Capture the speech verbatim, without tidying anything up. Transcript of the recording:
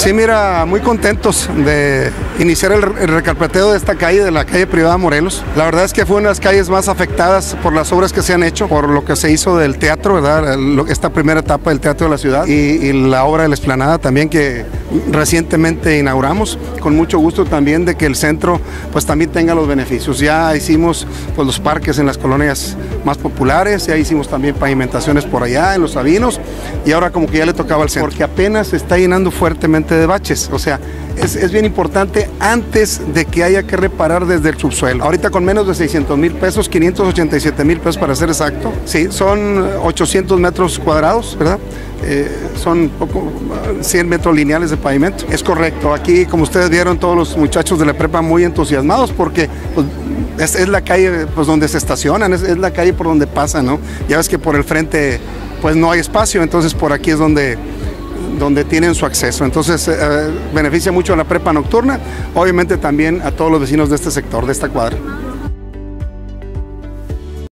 Sí, mira, muy contentos de iniciar el, el recarpeteo de esta calle, de la calle Privada Morelos. La verdad es que fue una de las calles más afectadas por las obras que se han hecho, por lo que se hizo del teatro, ¿verdad? Esta primera etapa del Teatro de la Ciudad y, y la obra de la Explanada también que recientemente inauguramos. Con mucho gusto también de que el centro pues también tenga los beneficios. Ya hicimos pues los parques en las colonias más populares, ya hicimos también pavimentaciones por allá en Los Sabinos y ahora como que ya le tocaba al centro, porque apenas se está llenando fuertemente de baches. O sea, es, es bien importante antes de que haya que reparar desde el subsuelo. Ahorita con menos de seiscientos mil pesos, quinientos ochenta y siete mil pesos para ser exacto, sí, son ochocientos metros cuadrados, ¿verdad? Eh, son poco, cien metros lineales de pavimento. Es correcto, aquí como ustedes vieron todos los muchachos de la prepa muy entusiasmados porque pues, es, es la calle pues, donde se estacionan, es, es la calle por donde pasan, ¿no? Ya ves que por el frente pues no hay espacio, entonces por aquí es donde donde tienen su acceso, entonces eh, beneficia mucho a la prepa nocturna, obviamente también a todos los vecinos de este sector, de esta cuadra.